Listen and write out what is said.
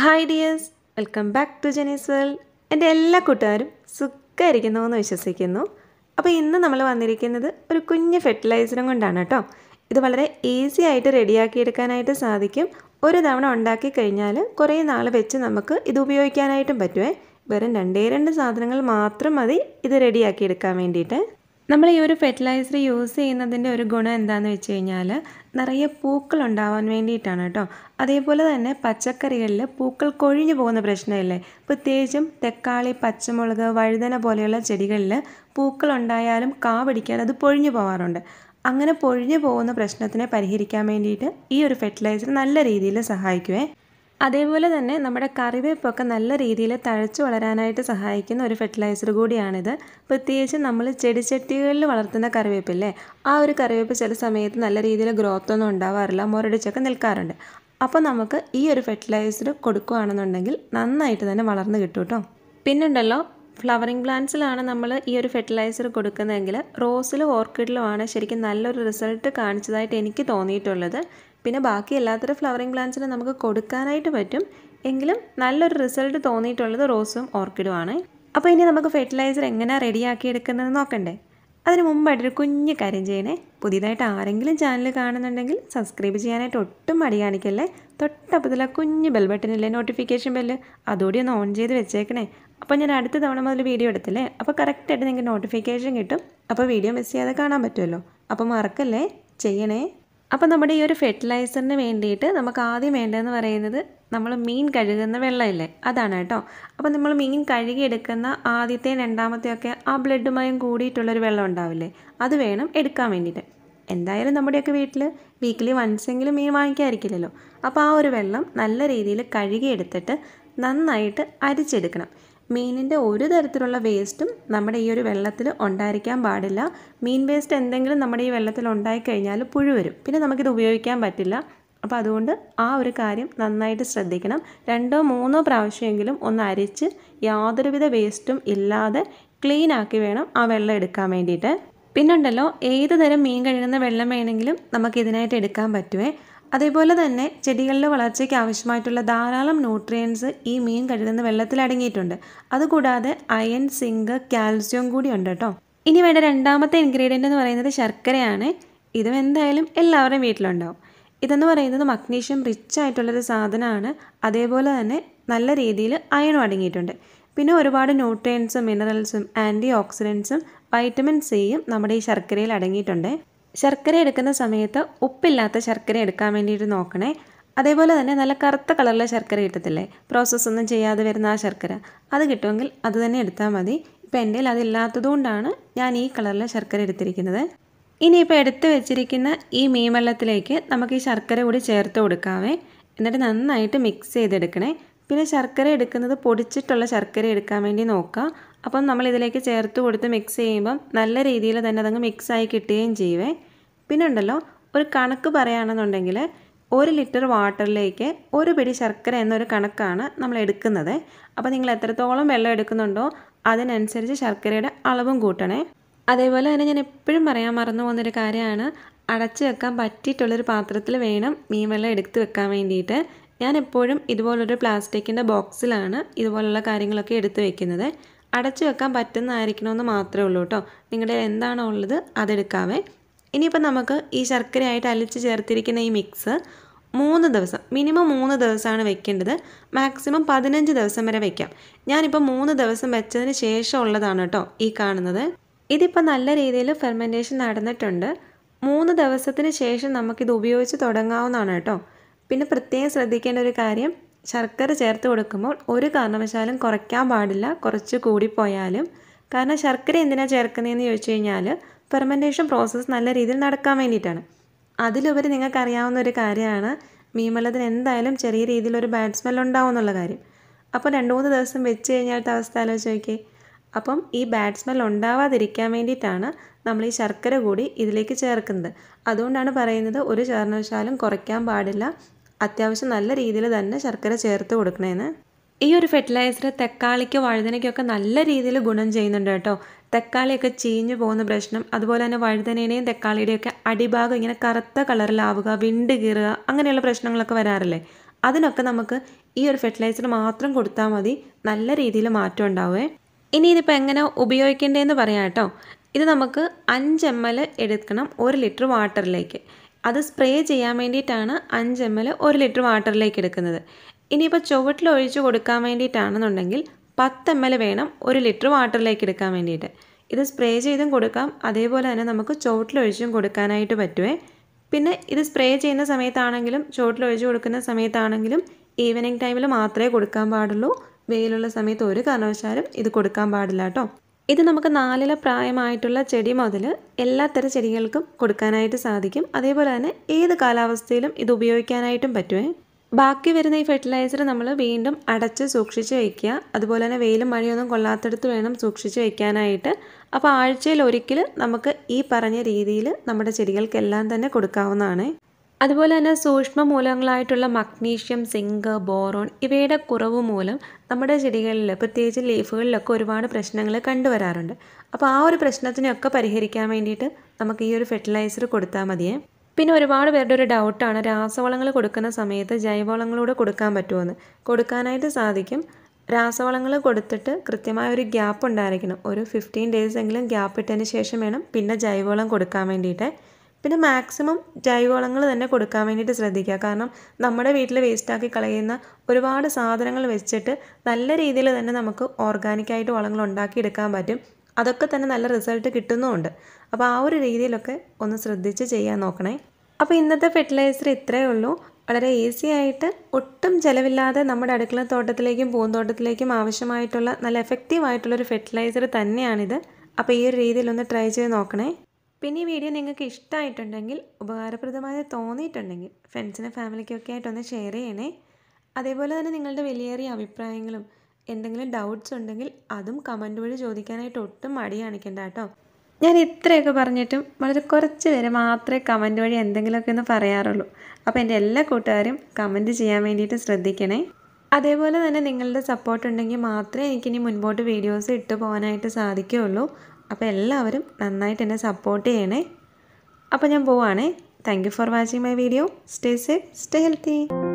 Hi dears, welcome back to Jenny's world. എൻ്റെ എല്ലാ കൂട്ടുകാരും സുഖമായിരിക്കുന്നു എന്ന് വിശ്വസിക്കുന്നു. അപ്പോൾ ഇന്ന് നമ്മൾ വന്നിരിക്കുന്നത് ഒരു കുഞ്ഞ് ഫെർട്ടിലൈസറും കൊണ്ടാണ് കേട്ടോ. ഇത് വളരെ ഈസി ആയിട്ട് റെഡിയാക്കിയെടുക്കാനായിട്ട് സാധിക്കും. ഒരു തവണ ഉണ്ടാക്കി കഴിഞ്ഞാൽ കുറേ നാൾ വെച്ച് നമുക്ക് ഇത് ഉപയോഗിക്കാനായിട്ടും പറ്റുമേ. വെറും രണ്ട് സാധനങ്ങൾ മാത്രം മതി ഇത് റെഡിയാക്കിയെടുക്കാൻ വേണ്ടിയിട്ട്. നമ്മൾ ഈ ഒരു ഫെർട്ടിലൈസർ യൂസ് ചെയ്യുന്നതിൻ്റെ ഒരു ഗുണം എന്താണെന്ന് വെച്ച് കഴിഞ്ഞാൽ നിറയെ പൂക്കൾ ഉണ്ടാവാൻ വേണ്ടിയിട്ടാണ് കേട്ടോ. അതേപോലെ തന്നെ പച്ചക്കറികളിൽ പൂക്കൾ കൊഴിഞ്ഞു പോകുന്ന പ്രശ്നമില്ലേ, പ്രത്യേകിച്ചും തക്കാളി, പച്ചമുളക്, വഴുതന പോലെയുള്ള ചെടികളിൽ പൂക്കൾ ഉണ്ടായാലും കാ പിടിക്കാതെ അത് പൊഴിഞ്ഞു പോകാറുണ്ട്. അങ്ങനെ പൊഴിഞ്ഞു പോകുന്ന പ്രശ്നത്തിനെ പരിഹരിക്കാൻ വേണ്ടിയിട്ട് ഈ ഒരു ഫെർട്ടിലൈസർ നല്ല രീതിയിൽ സഹായിക്കുമേ. അതേപോലെ തന്നെ നമ്മുടെ കറിവേപ്പൊക്കെ നല്ല രീതിയിൽ തഴച്ചു വളരാനായിട്ട് സഹായിക്കുന്ന ഒരു ഫെർട്ടിലൈസർ കൂടിയാണിത്. പ്രത്യേകിച്ച് നമ്മൾ ചെടിച്ചട്ടികളിൽ വളർത്തുന്ന കറിവേപ്പില്ലേ, ആ ഒരു കറിവേപ്പ് ചില സമയത്ത് നല്ല രീതിയിൽ ഗ്രോത്ത് ഒന്നും ഉണ്ടാവാറില്ല, മുരടിച്ചൊക്കെ നിൽക്കാറുണ്ട്. അപ്പോൾ നമുക്ക് ഈ ഒരു ഫെർട്ടിലൈസർ കൊടുക്കുകയാണെന്നുണ്ടെങ്കിൽ നന്നായിട്ട് തന്നെ വളർന്നു കിട്ടും കേട്ടോ. പിന്നുണ്ടല്ലോ, ഫ്ലവറിങ് പ്ലാന്റ്സിലാണ് നമ്മൾ ഈ ഒരു ഫെർട്ടിലൈസർ കൊടുക്കുന്നതെങ്കിൽ റോസിലും ഓർക്കിഡിലുമാണ് ശരിക്കും നല്ലൊരു റിസൾട്ട് കാണിച്ചതായിട്ട് എനിക്ക് തോന്നിയിട്ടുള്ളത്. പിന്നെ ബാക്കി എല്ലാത്തരം ഫ്ലവറിങ് പ്ലാന്റ്സിനും നമുക്ക് കൊടുക്കാനായിട്ട് പറ്റും, എങ്കിലും നല്ലൊരു റിസൾട്ട് തോന്നിയിട്ടുള്ളത് റോസും ഓർക്കിഡുമാണ്. അപ്പോൾ ഇനി നമുക്ക് ഫെർട്ടിലൈസർ എങ്ങനെയാണ് റെഡിയാക്കി എടുക്കുന്നത് നോക്കണ്ടേ? അതിന് മുമ്പായിട്ടൊരു കുഞ്ഞ് കാര്യം ചെയ്യണേ. പുതിയതായിട്ട് ആരെങ്കിലും ചാനൽ കാണുന്നുണ്ടെങ്കിൽ സബ്സ്ക്രൈബ് ചെയ്യാനായിട്ട് ഒട്ടും മടി കാണിക്കല്ലേ. തൊട്ടപ്പത്തില്ല കുഞ്ഞ് ബെൽ ബട്ടണില്ലേ, നോട്ടിഫിക്കേഷൻ ബെല്ല്, അതുകൂടി ഒന്ന് ഓൺ ചെയ്ത് വെച്ചേക്കണേ. അപ്പോൾ ഞാൻ അടുത്ത തവണ മുതൽ വീഡിയോ എടുത്തില്ലേ, അപ്പോൾ കറക്റ്റായിട്ട് നിങ്ങൾക്ക് നോട്ടിഫിക്കേഷൻ കിട്ടും. അപ്പോൾ വീഡിയോ മിസ് ചെയ്യാതെ കാണാൻ പറ്റുമല്ലോ. അപ്പോൾ മറക്കല്ലേ, ചെയ്യണേ. അപ്പോൾ നമ്മുടെ ഈ ഒരു ഫെർട്ടിലൈസറിന് വേണ്ടിയിട്ട് നമുക്ക് ആദ്യം വേണ്ടതെന്ന് പറയുന്നത് നമ്മൾ മീൻ കഴുകുന്ന വെള്ളമില്ലേ, അതാണ് കേട്ടോ. അപ്പോൾ നമ്മൾ മീൻ കഴുകിയെടുക്കുന്ന ആദ്യത്തെ രണ്ടാമത്തെയൊക്കെ ആ ബ്ലഡുമായും കൂടിയിട്ടുള്ളൊരു വെള്ളം ഉണ്ടാവില്ലേ, അത് വേണം എടുക്കാൻ വേണ്ടിയിട്ട്. എന്തായാലും നമ്മുടെയൊക്കെ വീട്ടിൽ വീക്കിലി വൺസെങ്കിലും മീൻ വാങ്ങിക്കാതിരിക്കില്ലല്ലോ. അപ്പോൾ ആ ഒരു വെള്ളം നല്ല രീതിയിൽ കഴുകിയെടുത്തിട്ട് നന്നായിട്ട് അരിച്ചെടുക്കണം. മീനിൻ്റെ ഒരു തരത്തിലുള്ള വേസ്റ്റും നമ്മുടെ ഈ ഒരു വെള്ളത്തിൽ ഉണ്ടായിരിക്കാൻ പാടില്ല. മീൻ വേസ്റ്റ് എന്തെങ്കിലും നമ്മുടെ ഈ വെള്ളത്തിൽ ഉണ്ടായിക്കഴിഞ്ഞാൽ പുഴു വരും, പിന്നെ നമുക്കിത് ഉപയോഗിക്കാൻ പറ്റില്ല. അപ്പോൾ അതുകൊണ്ട് ആ ഒരു കാര്യം നന്നായിട്ട് ശ്രദ്ധിക്കണം. 2-3 പ്രാവശ്യമെങ്കിലും ഒന്ന് അരിച്ച് യാതൊരുവിധ വേസ്റ്റും ഇല്ലാതെ ക്ലീൻ ആക്കി വേണം ആ വെള്ളം എടുക്കാൻ വേണ്ടിയിട്ട്. പിന്നുണ്ടല്ലോ, ഏത് തരം മീൻ കഴുകുന്ന വെള്ളം വേണമെങ്കിലും നമുക്കിതിനായിട്ട് എടുക്കാൻ പറ്റുമേ. അതേപോലെ തന്നെ ചെടികളുടെ വളർച്ചയ്ക്ക് ആവശ്യമായിട്ടുള്ള ധാരാളം ന്യൂട്രിയൻസ് ഈ മീൻ കഴുകുന്ന വെള്ളത്തിൽ അടങ്ങിയിട്ടുണ്ട്. അതുകൂടാതെ അയൺ, സിങ്ക്, കാൽസ്യം കൂടി ഉണ്ട് കേട്ടോ. ഇനി വേണ്ട രണ്ടാമത്തെ ഇൻഗ്രീഡിയൻ്റ് എന്ന് പറയുന്നത് ശർക്കരയാണ്. ഇതും എന്തായാലും എല്ലാവരുടെയും വീട്ടിലുണ്ടാവും. ഇതെന്ന് പറയുന്നത് മഗ്നീഷ്യം റിച്ച് ആയിട്ടുള്ളൊരു സാധനമാണ്. അതേപോലെ തന്നെ നല്ല രീതിയിൽ അയണും അടങ്ങിയിട്ടുണ്ട്. പിന്നെ ഒരുപാട് ന്യൂട്രിയൻസും മിനറൽസും ആൻറ്റി ഓക്സിഡൻസും വൈറ്റമിൻ സിയും നമ്മുടെ ഈ ശർക്കരയിൽ അടങ്ങിയിട്ടുണ്ട്. ശർക്കര എടുക്കുന്ന സമയത്ത് ഉപ്പില്ലാത്ത ശർക്കര എടുക്കാൻ വേണ്ടിയിട്ട് നോക്കണേ. അതേപോലെ തന്നെ നല്ല കറുത്ത കളറിലെ ശർക്കര കിട്ടത്തില്ലേ, പ്രോസസ്സൊന്നും ചെയ്യാതെ വരുന്ന ആ ശർക്കര, അത് കിട്ടുമെങ്കിൽ അത് തന്നെ എടുത്താൽ മതി. ഇപ്പോൾ എൻ്റെ കയ്യിൽ അതില്ലാത്തതുകൊണ്ടാണ് ഞാൻ ഈ കളറിലെ ശർക്കര എടുത്തിരിക്കുന്നത്. ഇനിയിപ്പോൾ എടുത്ത് വെച്ചിരിക്കുന്ന ഈ മീൻ വെള്ളത്തിലേക്ക് നമുക്ക് ഈ ശർക്കര കൂടി ചേർത്ത് കൊടുക്കാവേ. എന്നിട്ട് നന്നായിട്ട് മിക്സ് ചെയ്തെടുക്കണേ. പിന്നെ ശർക്കര എടുക്കുന്നത് പൊടിച്ചിട്ടുള്ള ശർക്കര എടുക്കാൻ വേണ്ടി നോക്കുക. അപ്പം നമ്മൾ ഇതിലേക്ക് ചേർത്ത് കൊടുത്ത് മിക്സ് ചെയ്യുമ്പം നല്ല രീതിയിൽ തന്നെ അതങ്ങ് മിക്സായി കിട്ടുകയും ചെയ്യുവേ. പിന്നെ ഉണ്ടല്ലോ, ഒരു കണക്ക് പറയുകയാണെന്നുണ്ടെങ്കിൽ 1 ലിറ്റർ വാട്ടറിലേക്ക് 1 പിടി ശർക്കര എന്നൊരു കണക്കാണ് നമ്മൾ എടുക്കുന്നത്. അപ്പോൾ നിങ്ങൾ എത്രത്തോളം വെള്ളം എടുക്കുന്നുണ്ടോ അതിനനുസരിച്ച് ശർക്കരയുടെ അളവും കൂട്ടണേ. അതേപോലെ തന്നെ ഞാൻ എപ്പോഴും പറയാൻ മറന്നു പോകുന്നൊരു കാര്യമാണ്, അടച്ചു വെക്കാൻ പറ്റിയിട്ടുള്ളൊരു പാത്രത്തിൽ വേണം മീൻ വെള്ളം എടുത്ത് വെക്കാൻ വേണ്ടിയിട്ട്. ഞാൻ എപ്പോഴും ഇതുപോലൊരു പ്ലാസ്റ്റിക്കിൻ്റെ ബോക്സിലാണ് ഇതുപോലുള്ള കാര്യങ്ങളൊക്കെ എടുത്ത് വെക്കുന്നത്. അടച്ചു വെക്കാൻ പറ്റുന്നതായിരിക്കണമെന്ന് മാത്രമേ ഉള്ളൂ കേട്ടോ. നിങ്ങളുടെ എന്താണോ ഉള്ളത് അതെടുക്കാവേ. ഇനിയിപ്പോൾ നമുക്ക് ഈ ശർക്കരയായിട്ട് അലിച്ച് ചേർത്തിരിക്കുന്ന ഈ മിക്സ് 3 ദിവസം, മിനിമം 3 ദിവസമാണ് വെക്കേണ്ടത്. മാക്സിമം 15 ദിവസം വരെ വെക്കാം. ഞാനിപ്പോൾ 3 ദിവസം വെച്ചതിന് ശേഷം ഉള്ളതാണ് കേട്ടോ ഈ കാണുന്നത്. ഇതിപ്പോൾ നല്ല രീതിയിൽ ഫെർമെൻറ്റേഷൻ നടന്നിട്ടുണ്ട്. 3 ദിവസത്തിന് ശേഷം നമുക്കിത് ഉപയോഗിച്ച് തുടങ്ങാവുന്നതാണ് കേട്ടോ. പിന്നെ പ്രത്യേകം ശ്രദ്ധിക്കേണ്ട ഒരു കാര്യം, ശർക്കര ചേർത്ത് കൊടുക്കുമ്പോൾ ഒരു കാരണവശാലും കുറയ്ക്കാൻ പാടില്ല, കുറച്ച് കൂടിപ്പോയാലും. കാരണം ശർക്കര എന്തിനാണ് ചേർക്കുന്നതെന്ന് ചോദിച്ചു കഴിഞ്ഞാൽ ഫെർമെൻറ്റേഷൻ പ്രോസസ്സ് നല്ല രീതിയിൽ നടക്കാൻ വേണ്ടിയിട്ടാണ്. അതിലുപരി നിങ്ങൾക്കറിയാവുന്ന ഒരു കാര്യമാണ്, മീൻ വെള്ളത്തിന് എന്തായാലും ചെറിയ രീതിയിലൊരു ബാഡ് സ്മെൽ ഉണ്ടാവും എന്നുള്ള കാര്യം. അപ്പോൾ 2-3 ദിവസം വെച്ച് കഴിഞ്ഞാലത്തെ അവസ്ഥ ആലോചിച്ച് നോക്കിയേ. അപ്പം ഈ ബാഡ് സ്മെൽ ഉണ്ടാവാതിരിക്കാൻ വേണ്ടിയിട്ടാണ് നമ്മൾ ഈ ശർക്കര കൂടി ഇതിലേക്ക് ചേർക്കുന്നത്. അതുകൊണ്ടാണ് പറയുന്നത് ഒരു കാരണവശാലും കുറയ്ക്കാൻ പാടില്ല, അത്യാവശ്യം നല്ല രീതിയിൽ തന്നെ ശർക്കര ചേർത്ത് കൊടുക്കണേന്ന്. ഈ ഒരു ഫെർട്ടിലൈസർ തക്കാളിക്കോ വഴുതനയ്ക്കൊക്കെ നല്ല രീതിയിൽ ഗുണം ചെയ്യുന്നുണ്ട് കേട്ടോ. തക്കാളിയൊക്കെ ചീഞ്ഞു പോകുന്ന പ്രശ്നം, അതുപോലെ തന്നെ വഴുതനയുടെയും തക്കാളിയുടെയൊക്കെ അടിഭാഗം ഇങ്ങനെ കറുത്ത കളറിലാവുക, വിണ്ട് കീറുക, അങ്ങനെയുള്ള പ്രശ്നങ്ങളൊക്കെ വരാറില്ലേ, അതിനൊക്കെ നമുക്ക് ഈ ഒരു ഫെർട്ടിലൈസർ മാത്രം കൊടുത്താൽ മതി, നല്ല രീതിയിൽ മാറ്റം ഉണ്ടാവുമേ. ഇനി ഇതിപ്പോൾ എങ്ങനെ ഉപയോഗിക്കേണ്ടതെന്ന് പറയാം കേട്ടോ. ഇത് നമുക്ക് 5 ml എടുക്കണം 1 ലിറ്റർ വാട്ടറിലേക്ക്. അത് സ്പ്രേ ചെയ്യാൻ വേണ്ടിയിട്ടാണ് 5 ml 1 ലിറ്റർ വാട്ടറിലേക്ക് എടുക്കുന്നത്. ഇനിയിപ്പോൾ ചുവട്ടിൽ ഒഴിച്ച് കൊടുക്കാൻ വേണ്ടിയിട്ടാണെന്നുണ്ടെങ്കിൽ 10 ml വേണം 1 ലിറ്റർ വാട്ടറിലേക്ക് എടുക്കാൻ വേണ്ടിയിട്ട്. ഇത് സ്പ്രേ ചെയ്തും കൊടുക്കാം, അതേപോലെ തന്നെ നമുക്ക് ചുവട്ടിലൊഴിച്ചും കൊടുക്കാനായിട്ട് പറ്റുമേ. പിന്നെ ഇത് സ്പ്രേ ചെയ്യുന്ന സമയത്താണെങ്കിലും ചുവട്ടിലൊഴിച്ച് കൊടുക്കുന്ന സമയത്താണെങ്കിലും ഈവനിങ് ടൈമിൽ മാത്രമേ കൊടുക്കാൻ പാടുള്ളൂ. വെയിലുള്ള സമയത്ത് ഒരു കാരണവശാലും ഇത് കൊടുക്കാൻ പാടില്ല കേട്ടോ. ഇത് നമുക്ക് 4 പ്രായമായിട്ടുള്ള ചെടി മുതൽ എല്ലാത്തരം ചെടികൾക്കും കൊടുക്കാനായിട്ട് സാധിക്കും. അതേപോലെ തന്നെ ഏത് കാലാവസ്ഥയിലും ഇത് ഉപയോഗിക്കാനായിട്ടും പറ്റുമേ. ബാക്കി വരുന്ന ഈ ഫെർട്ടിലൈസർ നമ്മൾ വീണ്ടും അടച്ച് സൂക്ഷിച്ച് വയ്ക്കുക. അതുപോലെ തന്നെ വെയിലും മഴയൊന്നും കൊള്ളാത്തടുത്ത് വേണം സൂക്ഷിച്ച് വയ്ക്കാനായിട്ട്. അപ്പോൾ ആഴ്ചയിൽ ഒരിക്കൽ നമുക്ക് ഈ പറഞ്ഞ രീതിയിൽ നമ്മുടെ ചെടികൾക്കെല്ലാം തന്നെ കൊടുക്കാവുന്നതാണ്. അതുപോലെ തന്നെ സൂക്ഷ്മ മൂലകങ്ങളായിട്ടുള്ള മഗ്നീഷ്യം, സിങ്ക്, ബോറോൺ ഇവയുടെ കുറവ് മൂലം നമ്മുടെ ചെടികളിൽ പ്രത്യേകിച്ച് ലീഫുകളിലൊക്കെ ഒരുപാട് പ്രശ്നങ്ങൾ കണ്ടുവരാറുണ്ട്. അപ്പോൾ ആ ഒരു പ്രശ്നത്തിനൊക്കെ പരിഹരിക്കാൻ വേണ്ടിയിട്ട് നമുക്ക് ഈ ഒരു ഫെർട്ടിലൈസർ കൊടുത്താൽ മതിയേ. പിന്നെ ഒരുപാട് പേരുടെ ഒരു ഡൗട്ടാണ്, രാസവളങ്ങൾ കൊടുക്കുന്ന സമയത്ത് ജൈവവളങ്ങളൂടെ കൊടുക്കാൻ പറ്റുമോ? കൊടുക്കാനായിട്ട് സാധിക്കും. രാസവളങ്ങൾ കൊടുത്തിട്ട് കൃത്യമായ ഒരു ഗ്യാപ്പ് ഉണ്ടായിരിക്കണം. ഒരു 15 days എങ്കിലും ഗ്യാപ്പ് ഇട്ടതിന് ശേഷം വേണം പിന്നെ ജൈവവളം കൊടുക്കാൻ വേണ്ടിയിട്ട്. പിന്നെ മാക്സിമം ജൈവവളങ്ങൾ തന്നെ കൊടുക്കാൻ വേണ്ടിയിട്ട് ശ്രദ്ധിക്കുക. കാരണം നമ്മുടെ വീട്ടിൽ വേസ്റ്റാക്കി കളയുന്ന ഒരുപാട് സാധനങ്ങൾ വെച്ചിട്ട് നല്ല രീതിയിൽ തന്നെ നമുക്ക് ഓർഗാനിക്കായിട്ട് വളങ്ങൾ ഉണ്ടാക്കിയെടുക്കാൻ പറ്റും. അതൊക്കെ തന്നെ നല്ല റിസൾട്ട് കിട്ടുന്നുമുണ്ട്. അപ്പോൾ ആ ഒരു രീതിയിലൊക്കെ ഒന്ന് ശ്രദ്ധിച്ച് ചെയ്യാൻ നോക്കണേ. അപ്പോൾ ഇന്നത്തെ ഫെർട്ടിലൈസർ ഇത്രയേ ഉള്ളൂ. വളരെ ഈസി ആയിട്ട് ഒട്ടും ചിലവില്ലാതെ നമ്മുടെ അടുക്കള തോട്ടത്തിലേക്കും പൂന്തോട്ടത്തിലേക്കും ആവശ്യമായിട്ടുള്ള നല്ല എഫക്റ്റീവായിട്ടുള്ളൊരു ഫെർട്ടിലൈസർ തന്നെയാണിത്. അപ്പോൾ ഈ ഒരു രീതിയിലൊന്ന് ട്രൈ ചെയ്ത് നോക്കണേ. പിന്നെ ഈ വീഡിയോ നിങ്ങൾക്ക് ഇഷ്ടമായിട്ടുണ്ടെങ്കിൽ, ഉപകാരപ്രദമായി തോന്നിയിട്ടുണ്ടെങ്കിൽ ഫ്രണ്ട്സിനും ഫാമിലിക്കൊക്കെ ആയിട്ടൊന്ന് ഷെയർ ചെയ്യണേ. അതേപോലെ തന്നെ നിങ്ങളുടെ വിലയേറിയ അഭിപ്രായങ്ങളും എന്തെങ്കിലും ഡൗട്ട്സ് ഉണ്ടെങ്കിൽ അതും കമൻറ്റ് വഴി ചോദിക്കാനായിട്ട് ഒട്ടും മടി കാണിക്കണ്ട കേട്ടോ. ഞാൻ ഇത്രയൊക്കെ പറഞ്ഞിട്ടും വളരെ കുറച്ച് പേര് മാത്രമേ കമൻറ്റ് വഴി എന്തെങ്കിലുമൊക്കെ ഒന്ന് പറയാറുള്ളൂ. അപ്പോൾ എൻ്റെ എല്ലാ കൂട്ടുകാരും കമൻറ്റ് ചെയ്യാൻ വേണ്ടിയിട്ട് ശ്രദ്ധിക്കണേ. അതേപോലെ തന്നെ നിങ്ങളുടെ സപ്പോർട്ട് ഉണ്ടെങ്കിൽ മാത്രമേ എനിക്കിനി മുൻപോട്ട് വീഡിയോസ് ഇട്ട് പോകാനായിട്ട് സാധിക്കുകയുള്ളൂ. അപ്പോൾ എല്ലാവരും നന്നായിട്ട് എന്നെ സപ്പോർട്ട് ചെയ്യണേ. അപ്പോൾ ഞാൻ പോവാണേ. Thank you for watching my video. Stay safe, stay healthy.